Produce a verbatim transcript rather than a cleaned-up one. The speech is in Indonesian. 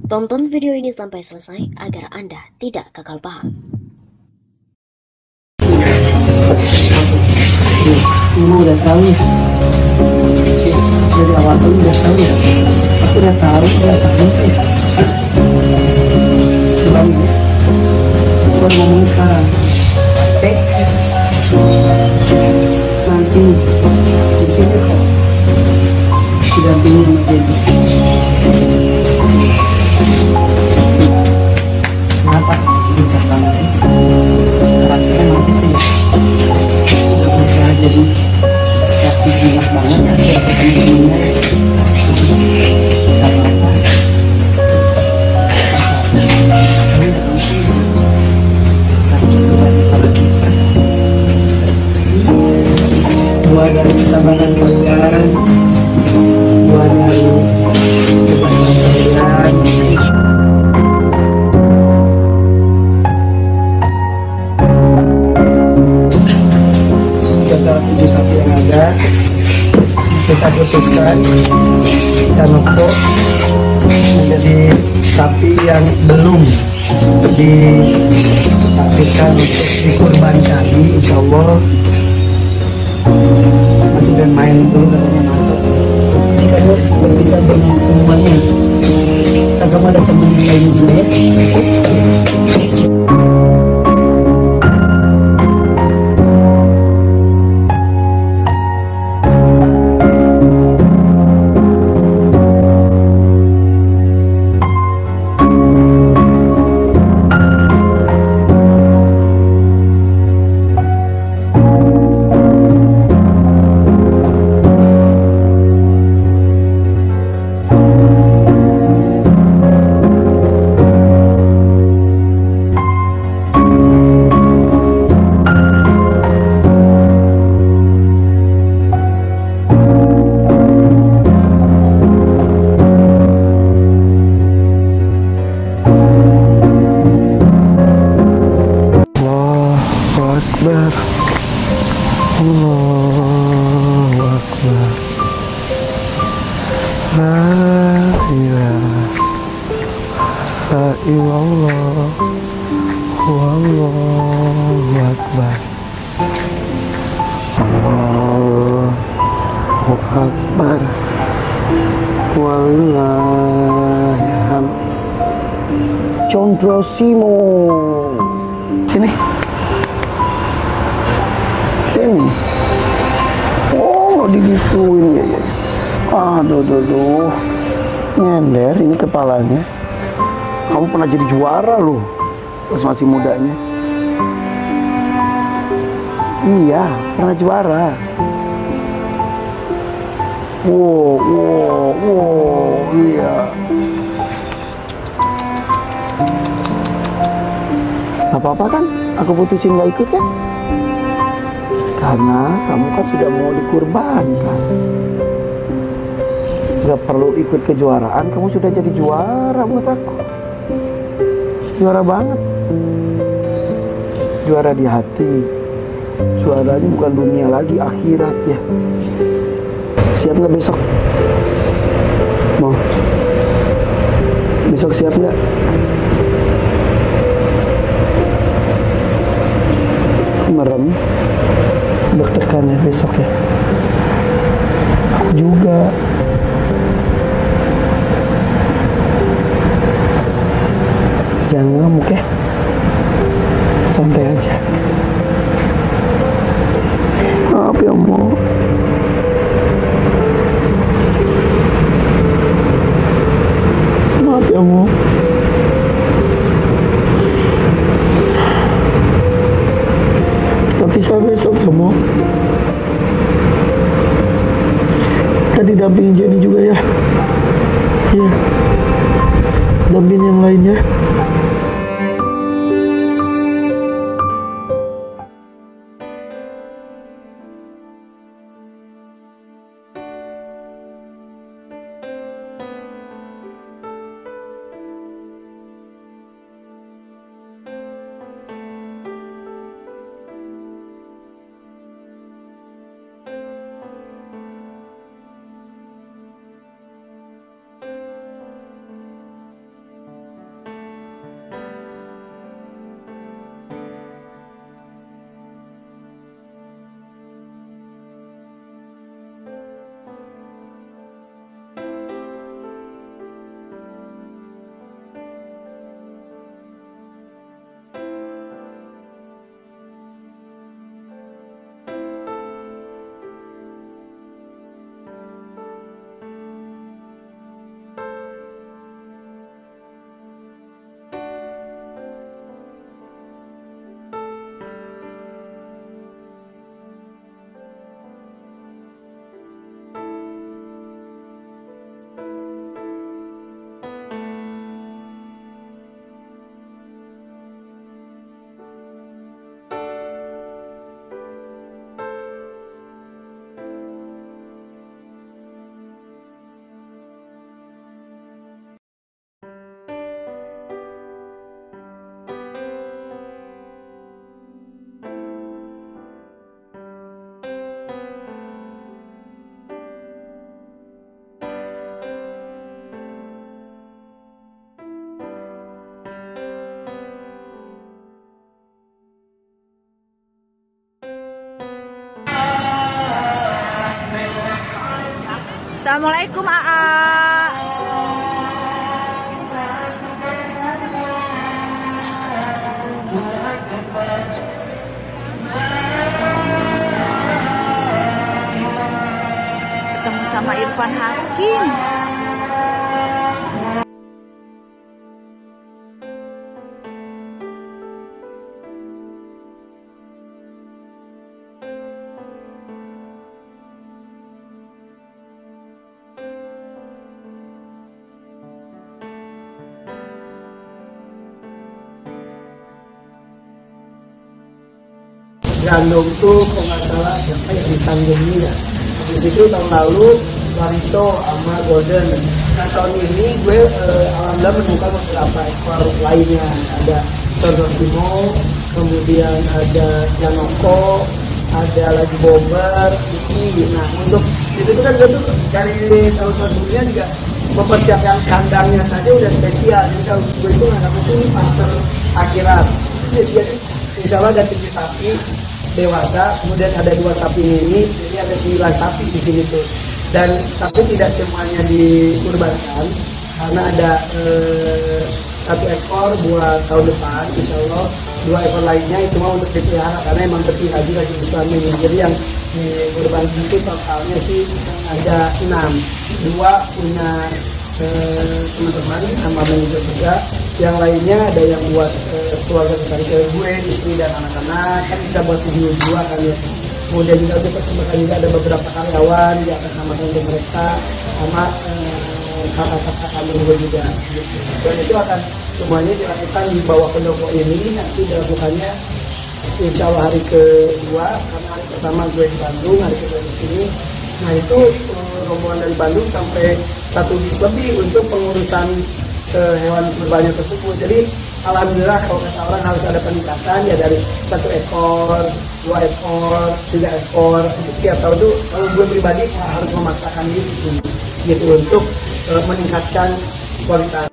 Tonton video ini sampai selesai agar Anda tidak gagal paham. Ini udah tahu ya. Dari awal tahun udah tahu ya. Aku udah tahu udah tahu ya. Coba nih. Aku baru ngomong sekarang. Eh, nanti di sini kok didampingi sama Jadi. Kenapa? Bijak banget sih. Karakternya nanti tuh ya. Udah berusaha jadi siap dijinak banget ya. Biar ketemu temennya ya. Gak apa-apa. Tapi udah kamu sih. Sakit juga apalagi. Dua dari kesabaran kalian. Dua dari kesabaran kalian. Tujuh sapi yang ada kita putuskan kita nuko menjadi sapi yang belum ditakdirkan untuk dikurbankan. Insya Allah masih bermain dulu katanya mantap. Ini kamu belum bisa bermain semuanya. Kan kamu ada teman lain juga ya. Akbar, Allahu Akbar, La ilaha illallah, Allahu Akbar, Allahu Akbar, Wallahilhamd. Condro Simo, sini. Ini, oh digituin ya, ya. Aduh, aduh, aduh, nyender ini kepalanya. Kamu pernah jadi juara loh, pas masih mudanya. Iya, pernah juara. Wow, wow, wow, iya. Gak apa-apa kan? Aku putusin gak ikut kan? Karena kamu kan sudah mau dikurbankan. Gak perlu ikut kejuaraan, kamu sudah jadi juara buat aku. Juara banget. Juara di hati. Juaranya bukan dunia lagi, akhirat ya. Siap gak besok? Mau? Besok siap gak? Merem. Deg-degan ya besok ya. Aku juga. Jangan ngamuk ya. Santai aja. Maaf ya Mo. Maaf ya Mo. Tapi saya besok ya Mo. Tadi dampingin Jenny juga ya. Iya. Dampingin yang lainnya. Assalamualaikum Aa. Ketemu sama Irfan Hakim. Gandum tuh kalau nggak salah siapa yang disanggung ya. Di situ tahun lalu Warito sama Golden. Nah tahun ini gue eh, alhamdulillah menemukan beberapa ekor lainnya. Ada Tordosimo, kemudian ada Janoko, ada lagi Bomber, Iki. Nah untuk itu tuh kan gue tuh dari tahun-tahun sebelumnya juga mempersiapkan kandangnya saja udah spesial. Jadi kalau gue itu nggak itu ini pasar akhirat. Jadi insya Allah ada tujuh sapi dewasa, kemudian ada dua sapi ini, jadi ada sembilan sapi di sini tuh. Dan tapi tidak semuanya dikurbankan karena ada eh, satu ekor buat tahun depan, insya Allah. Dua ekor lainnya itu mau untuk dipelihara karena emang seperti haji haji Islam ini. Jadi yang dikurbankan itu totalnya sih ada enam, dua punya eh, teman-teman sama manajer juga. Yang lainnya ada yang buat eh, keluarga besar gue, istri dan anak-anak, kan bisa buat video dua kan ya. Kemudian juga untuk perkembangan juga ada beberapa karyawan di atas nama untuk mereka sama eh, kakak-kakak kami gue juga. Gitu. Dan itu akan semuanya dilakukan di bawah pendopo ini, nanti dilakukannya insya Allah hari kedua, karena hari pertama gue di Bandung, hari kedua di sini. Nah itu eh, rombongan dari Bandung sampai satu bis lebih untuk pengurusan ke hewan kurbannya tersebut. Jadi alhamdulillah kalau kata orang harus ada peningkatan ya dari satu ekor, dua ekor, tiga ekor. Itu tiap tahun tuh kalau gue pribadi harus memaksakan diri sih gitu untuk uh, meningkatkan kualitas